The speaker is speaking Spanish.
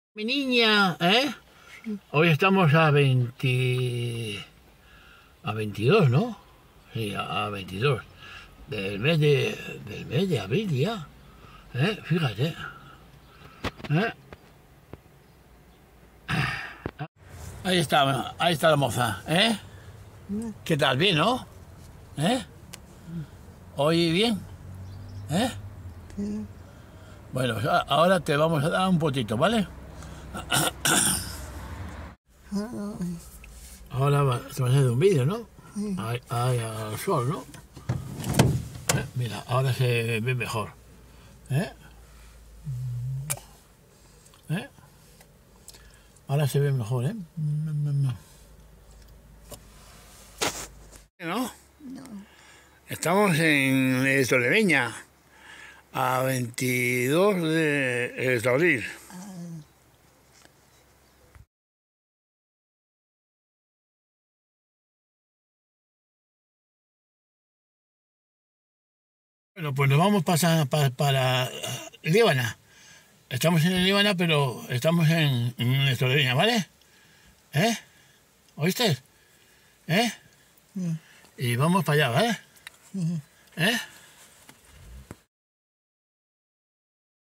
Mi niña, ¿eh? Hoy estamos a 22, ¿no? Sí, a 22. Del mes de abril ya. Fíjate. ¿Eh? Ahí está la moza, ¿eh? ¿Qué tal? Bien, ¿no? ¿Eh? ¿Hoy bien? ¿Eh? Bueno, pues ahora te vamos a dar un potito, ¿vale? Ahora te vas a hacer un vídeo, ¿no? Ahí al sol, ¿no? Mira, ahora se ve mejor. ¿Eh? ¿Eh? Ahora se ve mejor, ¿eh? ¿No? Estamos en Torreveña, a 22 de abril. Bueno, pues nos vamos para Líbana. Estamos en Líbana, pero estamos en Torreveña, ¿vale? ¿Eh? ¿Oíste? ¿Eh? Y vamos para allá, ¿vale? ¿Eh?